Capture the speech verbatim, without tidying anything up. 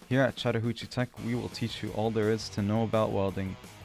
Here at Chattahoochee Tech, we will teach you all there is to know about welding.